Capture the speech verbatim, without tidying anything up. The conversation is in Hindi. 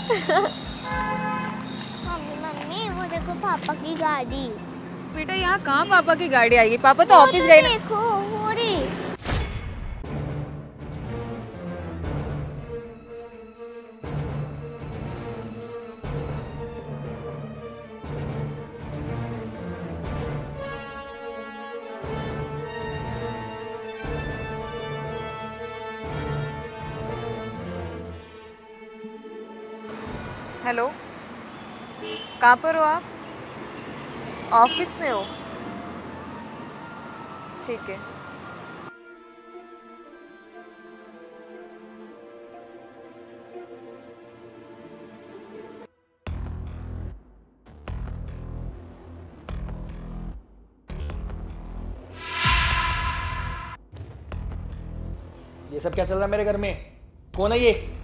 मम्मी मम्मी वो देखो पापा की गाड़ी। बेटा यहाँ कहाँ पापा की गाड़ी आएगी? पापा तो ऑफिस गए ना। देखो हो रही। हेलो, कहाँ पर हो आप? ऑफिस में हो? ठीक है। ये सब क्या चल रहा है मेरे घर में? कौन है ये?